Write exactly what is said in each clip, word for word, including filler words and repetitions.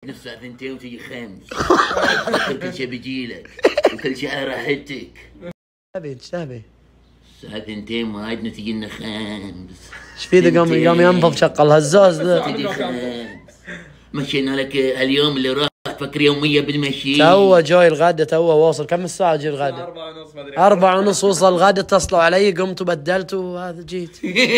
نص ساعة ثنتين وتجي خمس. كل شيء بيجيلك وكل شيء على راحتك. تبي ايش تبي؟ الساعة ثنتين ما عدنا تجي لنا خمس. ايش في ذا قام قام ينظف شق الهزاز ذا. تجي خمس. مشينا لك اليوم اللي راح تفكر يومية بالمشي. تو جاي الغدا تو واصل. كم الساعة جي الغدا؟ أربعة ونص ما أدري. أربعة ونص وصل الغدا اتصلوا علي قمت وبدلت وهذا جيت.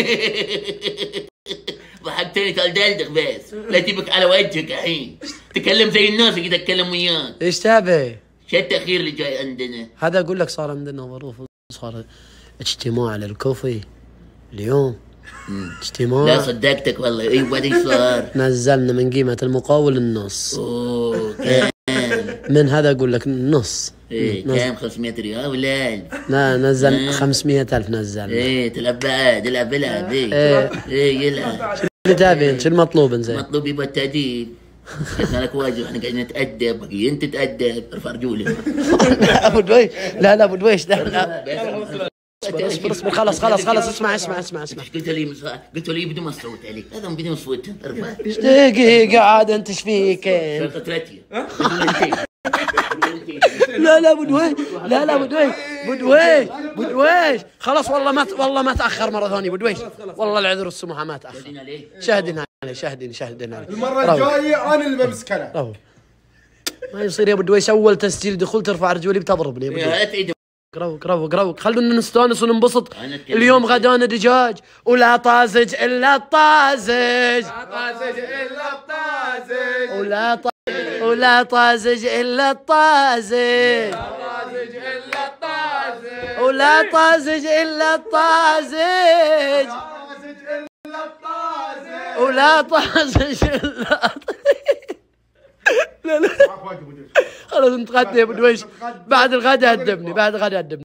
ضحكتني قال دلدغ بس لا تبك على وجهك الحين. تكلم زي الناس اللي اتكلم وياك. ايش تبي؟ شو التأخير اللي جاي عندنا؟ هذا اقول لك صار عندنا ظروف صار اجتماع للكوفي اليوم. اجتماع. لا صدقتك والله. اي بعدين صار نزلنا من قيمة المقاول النص. اوه كام؟ من هذا اقول لك نص. ايه كام؟ خمسمية ريال ولا ألف؟ لا نزل خمسمية ألف نزلنا. ايه تلعب بعد العب العب ايه ايه ايه يلعب. شو اللي تبين؟ شو المطلوب انزين؟ مطلوب يبغى التأديب. قلنا لك واجب احنا قاعدين نتأدب بقي انت تتأدب ارفع رجولك. ابو دويش لا لا ابو دويش لا لا اصبر اصبر اصبر خلاص خلاص خلاص اسمع اسمع اسمع اسمع. قلت لي قلت لي بدون ما اصوت عليك. هذا بدون صوت ارفع. ايش دقيقة عاد انت ايش فيك؟ شرطة راتية. لا لا ابو دويش لا لا ابو دويش ابو دويش ابو دويش خلاص والله ما والله ما تاخر مرة ثانية ابو دويش والله العذر والسموحة ما تاخر. شاهدين عليه شاهدين شاهدين عليه. المرة الجاية أنا اللي بمسك له. ما يصير يا ابو دويش اول تسجيل دخول ترفع رجولي بتضربني يا ابو دويش. روق روق روق خلونا نستانس وننبسط. اليوم غدانا دجاج ولا طازج الا الطازج. لا طازج إلا الطازج. ولا ط... ولا طازج الا الطازج. طازج إلا الطازج. ولا طازج الا الطازج. طازج إلا الطازج. ولا طازج الا لا لا خلاص نتغدى يا ابو دويش. بعد الغداء هدبني بعد الغداء هدبني.